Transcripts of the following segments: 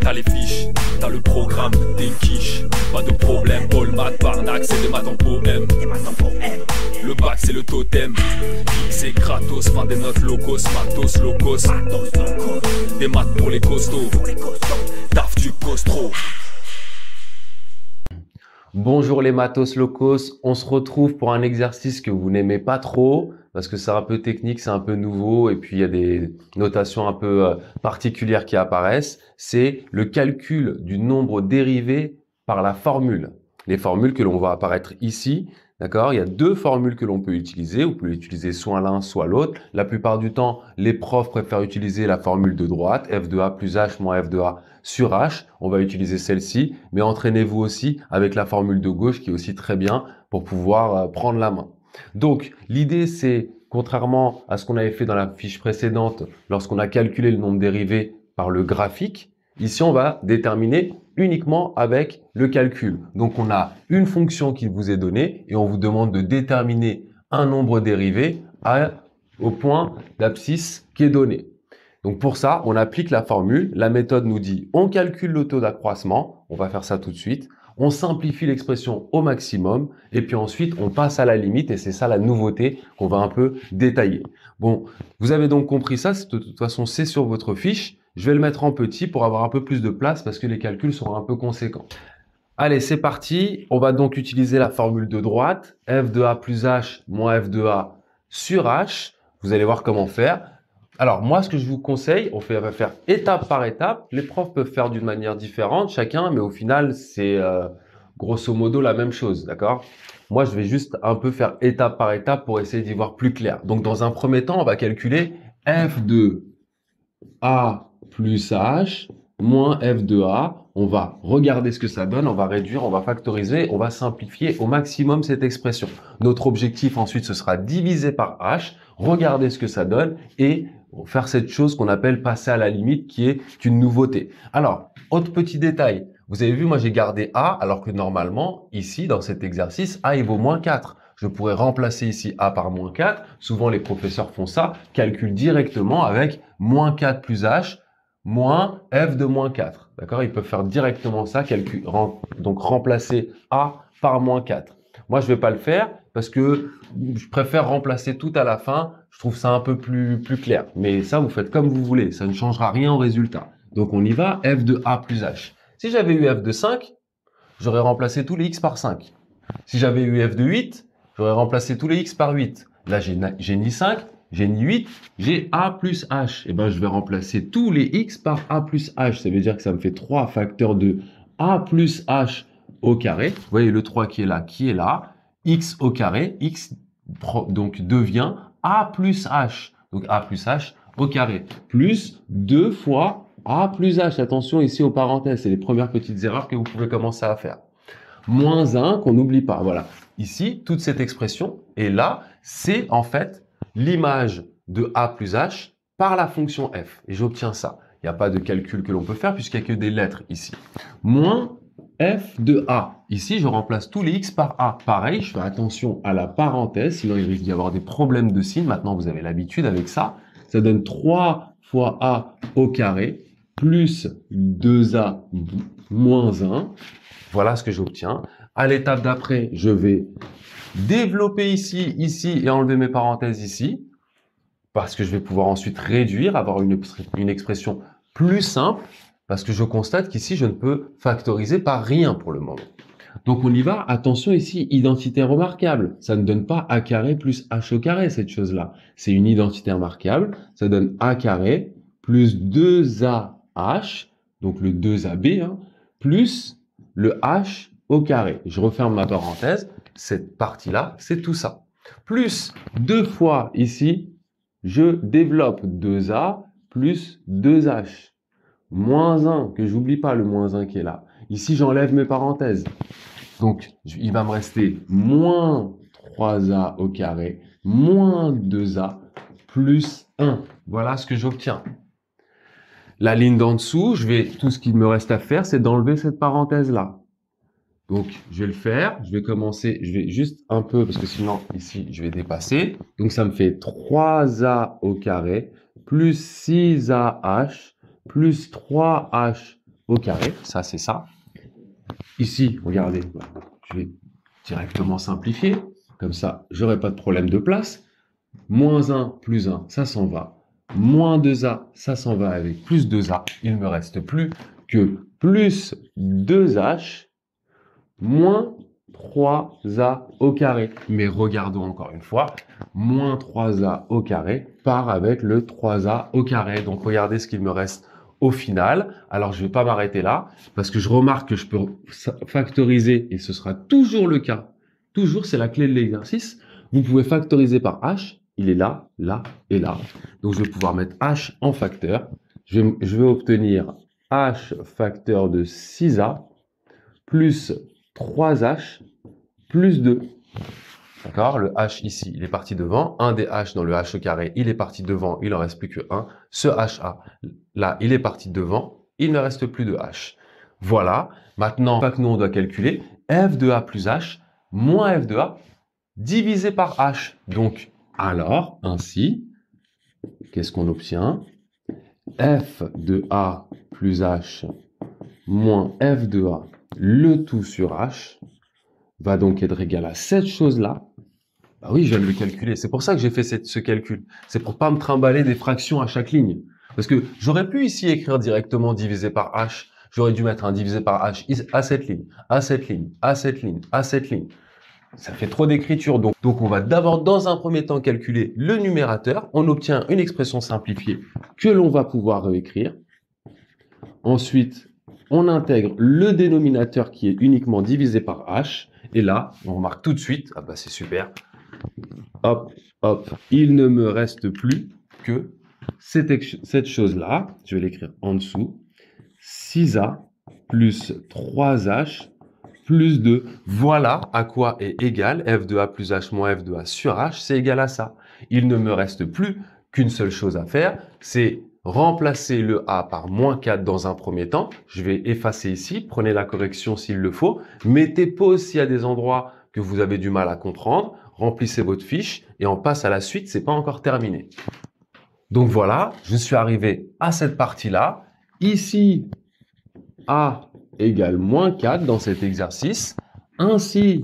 t'as les fiches, t'as le programme, t'es une quiche. Pas de problème, all math, Barnac, c'est des maths en poème. Le bac c'est le totem, X et Kratos, fin des notes locos, matos, locos. Des maths pour les costauds, taf du costro. Bonjour les matos locos, on se retrouve pour un exercice que vous n'aimez pas trop parce que c'est un peu technique, c'est un peu nouveau et puis il y a des notations un peu particulières qui apparaissent. C'est le calcul du nombre dérivé par la formule. Les formules que l'on voit apparaître ici, d'accord? Il y a deux formules que l'on peut utiliser. Vous pouvez utiliser soit l'un, soit l'autre. La plupart du temps, les profs préfèrent utiliser la formule de droite, f de a plus h moins f de a sur h. On va utiliser celle-ci, mais entraînez-vous aussi avec la formule de gauche qui est aussi très bien pour pouvoir prendre la main. Donc, l'idée, c'est, contrairement à ce qu'on avait fait dans la fiche précédente, lorsqu'on a calculé le nombre dérivé par le graphique, ici, on va déterminer uniquement avec le calcul. Donc, on a une fonction qui vous est donnée et on vous demande de déterminer un nombre dérivé au point d'abscisse qui est donné. Donc, pour ça, on applique la formule. La méthode nous dit, on calcule le taux d'accroissement. On va faire ça tout de suite. On simplifie l'expression au maximum et puis ensuite, on passe à la limite et c'est ça la nouveauté qu'on va un peu détailler. Bon, vous avez donc compris ça. De toute façon, c'est sur votre fiche. Je vais le mettre en petit pour avoir un peu plus de place parce que les calculs seront un peu conséquents. Allez, c'est parti. On va donc utiliser la formule de droite. F de A plus H moins F de A sur H. Vous allez voir comment faire. Alors, moi, ce que je vous conseille, on va faire étape par étape. Les profs peuvent faire d'une manière différente, chacun, mais au final, c'est grosso modo la même chose, d'accord? Moi, je vais juste un peu faire étape par étape pour essayer d'y voir plus clair. Donc, dans un premier temps, on va calculer F de A plus H moins F de A. On va regarder ce que ça donne, on va réduire, on va factoriser, on va simplifier au maximum cette expression. Notre objectif ensuite, ce sera diviser par H, regarder ce que ça donne et faire cette chose qu'on appelle passer à la limite qui est une nouveauté. Alors, autre petit détail, vous avez vu, moi j'ai gardé A alors que normalement, ici dans cet exercice, A il vaut moins 4. Je pourrais remplacer ici A par moins 4. Souvent, les professeurs font ça, calculent directement avec moins 4 plus H moins F de moins 4. D'accord? Ils peuvent faire directement ça, donc remplacer A par moins 4. Moi, je ne vais pas le faire parce que je préfère remplacer tout à la fin. Je trouve ça un peu plus clair. Mais ça, vous faites comme vous voulez. Ça ne changera rien au résultat. Donc, on y va. F de A plus H. Si j'avais eu F de 5, j'aurais remplacé tous les X par 5. Si j'avais eu F de 8, j'aurais remplacé tous les X par 8. Là, j'ai ni 5, j'ai ni 8, j'ai A plus H. Et ben, je vais remplacer tous les X par A plus H. Ça veut dire que ça me fait 3 facteurs de A plus H au carré. Vous voyez le 3 qui est là. X au carré. X donc devient A plus H. Donc A plus H au carré. Plus 2 fois A plus H. Attention ici aux parenthèses. C'est les premières petites erreurs que vous pouvez commencer à faire. Moins 1 qu'on n'oublie pas. Voilà. Ici, toute cette expression est là. C'est en fait l'image de A plus H par la fonction f. Et j'obtiens ça. Il n'y a pas de calcul que l'on peut faire puisqu'il n'y a que des lettres ici. Moins f de A. Ici, je remplace tous les x par A. Pareil, je fais attention à la parenthèse, sinon il risque d'y avoir des problèmes de signes. Maintenant, vous avez l'habitude avec ça. Ça donne 3 fois A au carré plus 2A moins 1. Voilà ce que j'obtiens. À l'étape d'après, je vais développer ici et enlever mes parenthèses ici, parce que je vais pouvoir ensuite réduire, avoir une expression plus simple, parce que je constate qu'ici, je ne peux factoriser par rien pour le moment. Donc, on y va. Attention ici, identité remarquable. Ça ne donne pas A carré plus H au carré, cette chose-là. C'est une identité remarquable. Ça donne A carré plus 2AH, donc le 2AB, hein, plus le H au carré. Je referme ma parenthèse. Cette partie-là, c'est tout ça. Plus 2 fois ici, je développe 2A plus 2H. Moins 1, que j'oublie pas le moins 1 qui est là. Ici, j'enlève mes parenthèses. Donc, il va me rester moins 3A au carré, moins 2A, plus 1. Voilà ce que j'obtiens. La ligne d'en dessous, tout ce qu'il me reste à faire, c'est d'enlever cette parenthèse-là. Donc, je vais le faire. Je vais commencer, je vais juste un peu, parce que sinon, ici, je vais dépasser. Donc, ça me fait 3A au carré, plus 6AH, plus 3H au carré. Ça, c'est ça. Ici, regardez, je vais directement simplifier. Comme ça, j'aurai pas de problème de place. Moins 1 plus 1, ça s'en va. Moins 2a, ça s'en va avec plus 2a. Il ne me reste plus que plus 2h moins 3a au carré. Mais regardons encore une fois, moins 3a au carré part avec le 3a au carré. Donc regardez ce qu'il me reste au final. Alors je ne vais pas m'arrêter là parce que je remarque que je peux factoriser et ce sera toujours le cas. Toujours, c'est la clé de l'exercice. Vous pouvez factoriser par h. Il est là, là et là. Donc je vais pouvoir mettre h en facteur. Je vais obtenir h facteur de 6a plus 3h plus 2. D'accord? Le h ici, il est parti devant. Un des h dans le h au carré, il est parti devant. Il n'en reste plus que 1. Ce ha, là, il est parti devant. Il ne reste plus de h. Voilà. Maintenant, nous, on doit calculer f de a plus h moins f de a divisé par h. Donc, alors, ainsi, qu'est-ce qu'on obtient? F de a plus h moins f de a, le tout sur h, va donc être égal à cette chose-là. Bah oui, je viens de le calculer. C'est pour ça que j'ai fait ce calcul. C'est pour pas me trimballer des fractions à chaque ligne. Parce que j'aurais pu ici écrire directement divisé par h. J'aurais dû mettre un divisé par h à cette ligne, à cette ligne, à cette ligne, à cette ligne. Ça fait trop d'écriture. Donc on va d'abord, dans un premier temps, calculer le numérateur. On obtient une expression simplifiée que l'on va pouvoir réécrire. Ensuite, on intègre le dénominateur qui est uniquement divisé par h. Et là, on remarque tout de suite, ah bah c'est super, hop, hop, il ne me reste plus que cette chose-là. Je vais l'écrire en dessous. 6a plus 3h plus 2. Voilà à quoi est égal f de a plus h moins f de a sur h. C'est égal à ça. Il ne me reste plus qu'une seule chose à faire, c'est remplacer le a par moins 4 dans un premier temps. Je vais effacer ici. Prenez la correction s'il le faut. Mettez pause s'il y a des endroits que vous avez du mal à comprendre. Remplissez votre fiche et on passe à la suite. C'est pas encore terminé. Donc voilà, je suis arrivé à cette partie-là. Ici, a égale moins 4 dans cet exercice. Ainsi,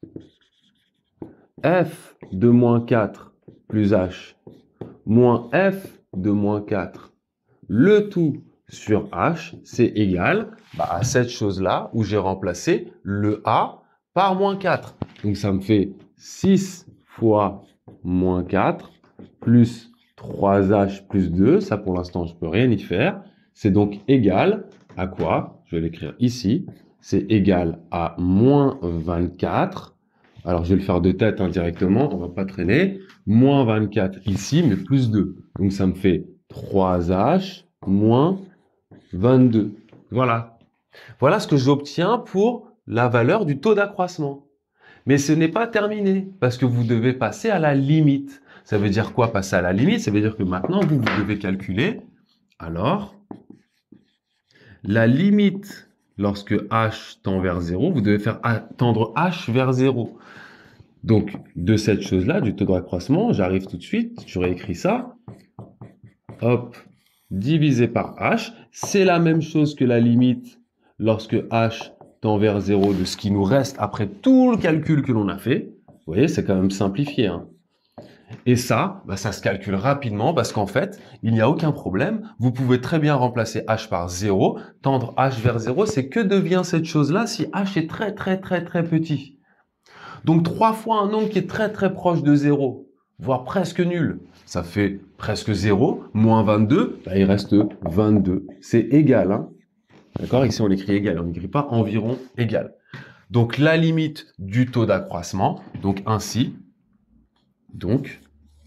f de moins 4 plus h moins f de moins 4, le tout sur h, c'est égal à cette chose-là où j'ai remplacé le a par moins 4. Donc ça me fait 6 fois moins 4 plus 3h plus 2. Ça, pour l'instant, je ne peux rien y faire. C'est donc égal à quoi? Je vais l'écrire ici. C'est égal à moins 24. Alors, je vais le faire de tête directement. On ne va pas traîner. Moins 24 ici, mais plus 2. Donc, ça me fait 3h moins 22. Voilà. Voilà ce que j'obtiens pour la valeur du taux d'accroissement. Mais ce n'est pas terminé parce que vous devez passer à la limite. Ça veut dire quoi, passer à la limite? Ça veut dire que maintenant, vous devez calculer. Alors, la limite, lorsque h tend vers 0, vous devez faire tendre h vers 0. Donc, de cette chose-là, du taux d'accroissement, j'arrive tout de suite, je réécris ça. Hop, divisé par h. C'est la même chose que la limite lorsque h tend vers 0 de ce qui nous reste après tout le calcul que l'on a fait. Vous voyez, c'est quand même simplifié, hein. Et ça, ça se calcule rapidement parce qu'en fait, il n'y a aucun problème. Vous pouvez très bien remplacer h par 0. Tendre h vers 0, c'est que devient cette chose-là si h est très, très, très, très petit. Donc, 3 fois un nombre qui est très, très proche de 0, voire presque nul. Ça fait presque 0, moins 22, il reste 22. C'est égal, hein. D'accord? Ici, on l'écrit égal, on n'écrit pas environ égal. Donc, la limite du taux d'accroissement, donc ainsi, donc,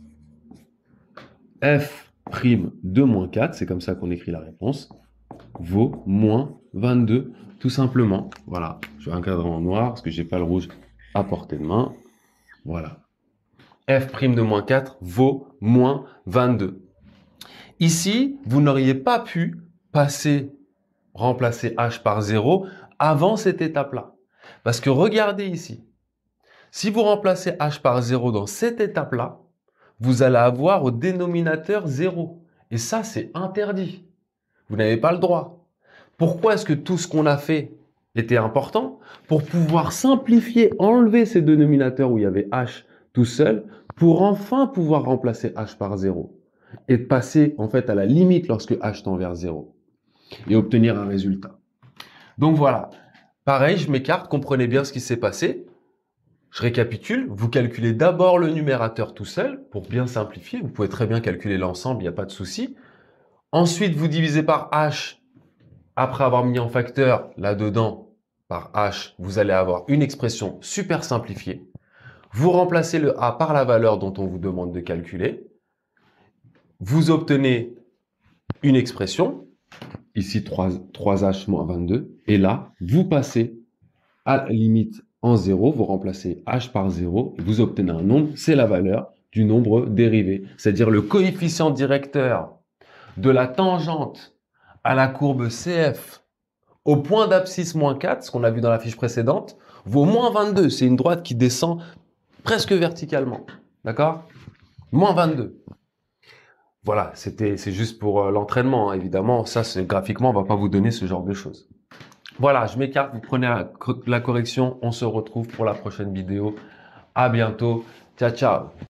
f' de moins 4, c'est comme ça qu'on écrit la réponse, vaut moins 22, tout simplement. Voilà, je vais encadrer en noir parce que j'ai pas le rouge à portée de main. Voilà. f' de moins 4 vaut moins 22. Ici, vous n'auriez pas pu remplacer h par 0 avant cette étape-là. Parce que regardez ici. Si vous remplacez h par 0 dans cette étape-là, vous allez avoir au dénominateur 0. Et ça, c'est interdit. Vous n'avez pas le droit. Pourquoi est-ce que tout ce qu'on a fait était important? Pour pouvoir simplifier, enlever ces dénominateurs où il y avait h tout seul, pour enfin pouvoir remplacer h par 0 et de passer en fait à la limite lorsque h tend vers 0 et obtenir un résultat. Donc voilà, pareil, je m'écarte, comprenez bien ce qui s'est passé. Je récapitule, vous calculez d'abord le numérateur tout seul pour bien simplifier. Vous pouvez très bien calculer l'ensemble, il n'y a pas de souci. Ensuite, vous divisez par h. Après avoir mis en facteur là-dedans par h, vous allez avoir une expression super simplifiée. Vous remplacez le a par la valeur dont on vous demande de calculer. Vous obtenez une expression, ici 3h moins 22. Et là, vous passez à la limite en 0, vous remplacez h par 0, et vous obtenez un nombre, c'est la valeur du nombre dérivé. C'est-à-dire le coefficient directeur de la tangente à la courbe CF au point d'abscisse moins 4, ce qu'on a vu dans la fiche précédente, vaut moins 22. C'est une droite qui descend presque verticalement. D'accord? Moins 22. Voilà, c'est juste pour l'entraînement, hein. Évidemment, ça, graphiquement, on ne va pas vous donner ce genre de choses. Voilà, je m'écarte, vous prenez la correction. On se retrouve pour la prochaine vidéo. À bientôt. Ciao, ciao.